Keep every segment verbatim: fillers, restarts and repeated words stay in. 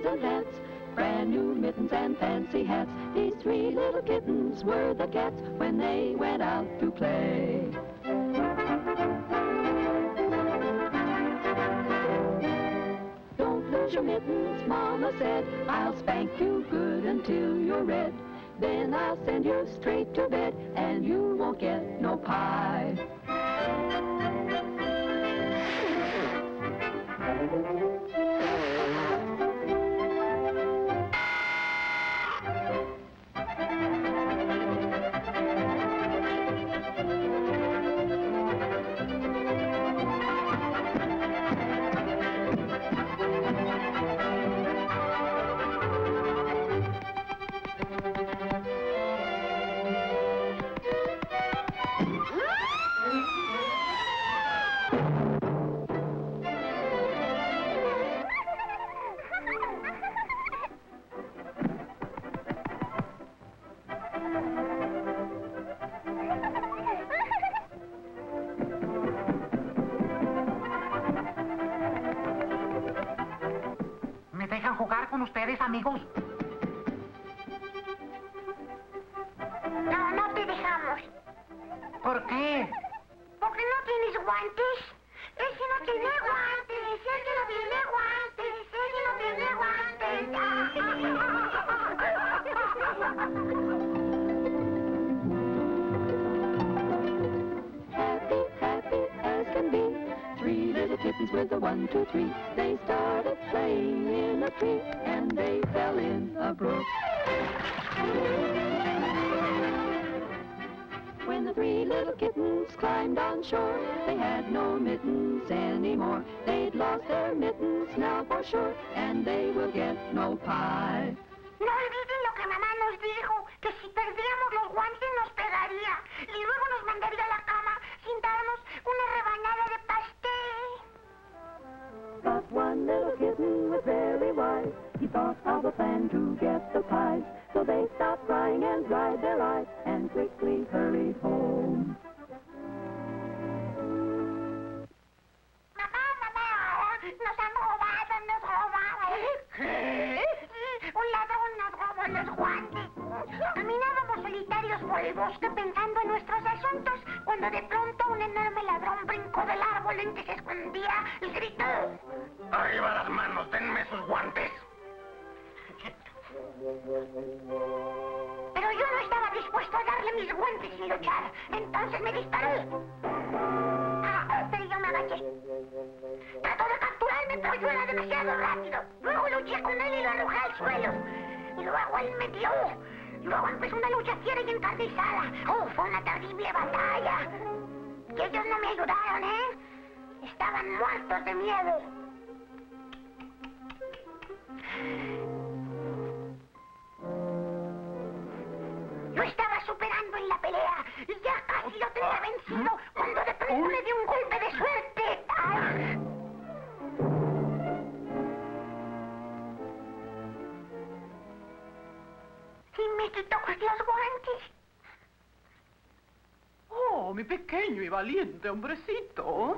and hats, brand new mittens and fancy hats. These three little kittens were the cats when they went out to play. Don't lose your mittens, Mama said, I'll spank you good until you're red. Then I'll send you straight to bed, and you won't get no pie. ¿Me dejan jugar con ustedes, amigos? No, no te dejamos. ¿Por qué? Porque no tienes guantes. Ese no tiene guantes. Ese no tiene guantes. Ese no tiene guantes. Happy, happy as can be. Three little kittens with a one, two, three. They started playing in a tree, and they fell in a brook. When the three little kittens climbed on shore, they had no mittens anymore. They'd lost their mittens now for sure, and they will get no pie. No olviden lo que mamá nos dijo, que si perdíamos los guantes nos pegaría y luego nos mandaría a la cama sin darnos una rebanada de pastel. But one little kitten was very wise. He thought of a plan to get the pies. So they stopped crying and dried their eyes and quickly hurried home. Mamá, mamá, nos han robado, nos robaron. ¿Qué? Un ladrón nos robó los guantes. Caminábamos solitarios por el bosque pensando en nuestros asuntos, cuando de pronto un enorme ladrón brincó del árbol en que se escondía y gritó: ¡Arriba las manos! ¡Denme sus guantes! Pero yo no estaba dispuesto a darle mis guantes sin luchar. Entonces me disparó. Ah, pero yo me agaché. Trató de capturarme, pero yo era demasiado rápido. Luego luché con él y lo arrojé al suelo. Y luego él me dio. Luego empezó una lucha fiera y encarnizada. Oh, fue una terrible batalla. Y ellos no me ayudaron, ¿eh? Estaban muertos de miedo. Lo estaba superando en la pelea y ya casi lo tenía vencido cuando de pronto me dio un golpe de suerte. ¡Ay! Y me quitó los guantes. Oh, mi pequeño y valiente hombrecito.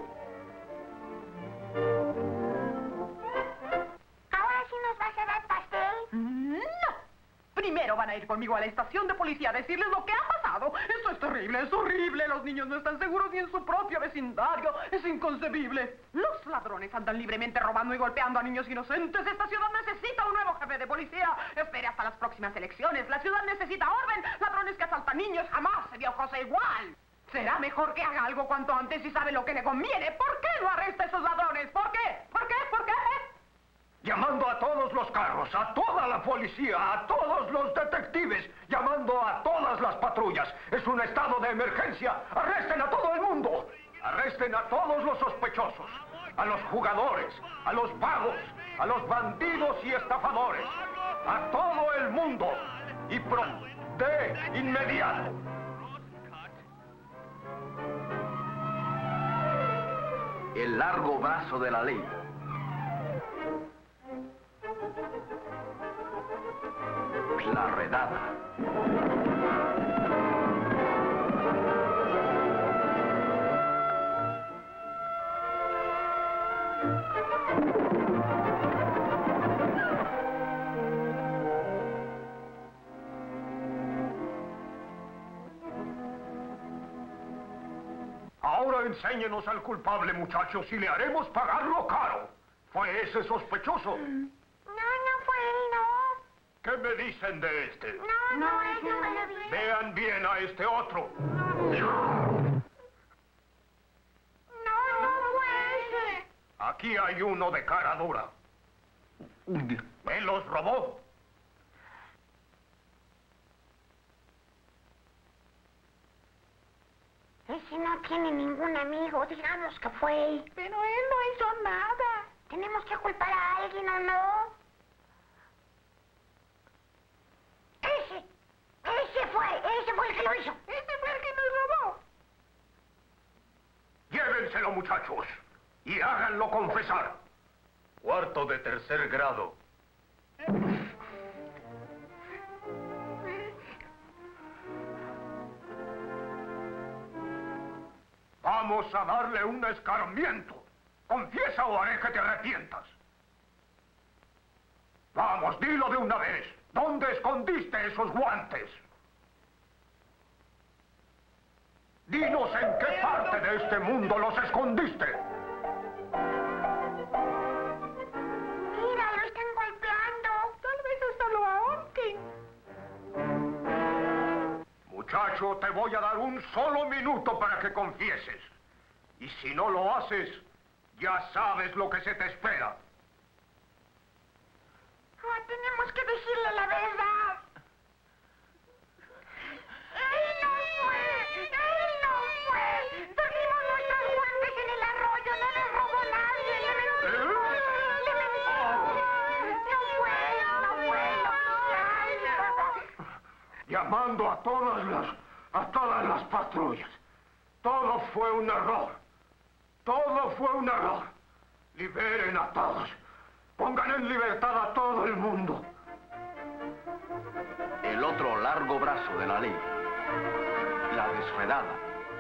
¿Ahora sí nos vas a dar pastel? No. Primero van a ir conmigo a la estación de policía a decirles lo que ha pasado. Esto es terrible, es horrible. Los niños no están seguros ni en su propio vecindario. Es inconcebible. Los ladrones andan libremente robando y golpeando a niños inocentes. Esta ciudad necesita un nuevo jefe de policía. Espere hasta las próximas elecciones. La ciudad necesita orden. Ladrones que asaltan niños. Jamás se vio cosa igual. Será mejor que haga algo cuanto antes y sabe lo que le conviene. ¿Por qué no arresta a esos ladrones? ¿Por qué? ¿Por qué? ¿Por qué? Llamando a todos los carros, a toda la policía, a todos los detectives, llamando a todas las patrullas. Es un estado de emergencia. ¡Arresten a todo el mundo! ¡Arresten a todos los sospechosos! A los jugadores, a los vagos, a los bandidos y estafadores. A todo el mundo. Y pronto, de inmediato. El largo brazo de la ley. La redada. Ahora enséñenos al culpable, muchachos, y le haremos pagarlo caro. ¿Fue ese sospechoso? No, no fue él, no. ¿Qué me dicen de este? No, no, ese no lo vi. Vean bien a este otro. No, no fue ese. Aquí hay uno de cara dura. ¿Él los robó? Ese no tiene ningún amigo, digamos que fue él. Pero él no hizo nada. ¿Tenemos que culpar a alguien o no? Ese, ese fue, ese fue el que lo hizo. Este fue el que nos robó. Llévenselo, muchachos, y háganlo confesar. Cuarto de tercer grado. Vamos a darle un escarmiento. Confiesa o haré que te arrepientas. Vamos, dilo de una vez. ¿Dónde escondiste esos guantes? Dinos en qué parte de este mundo los escondiste. Mira, lo están golpeando. Tal vez hasta lo ahorquen. Muchacho, te voy a dar un solo minuto para que confieses. Y si no lo haces, ya sabes lo que se te espera. Oh, tenemos que decirle la verdad. ¡Él no fue! ¡Él no fue! Perdimos nuestros guantes en el arroyo. No nos robó nadie. Le mentimos. Le mentimos. No fue. No fue. Oficial. Llamando a todas las... a todas las patrullas. Todo fue un error. Todo fue un error. Liberen a todos. Pongan en libertad a todo el mundo. El otro largo brazo de la ley. La desredada.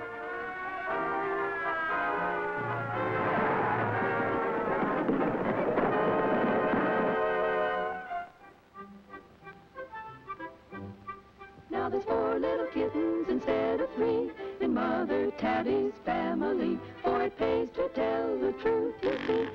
Now there's four little kittens instead of three in Mother Tabby's family, for it pays to tell the truth, you see.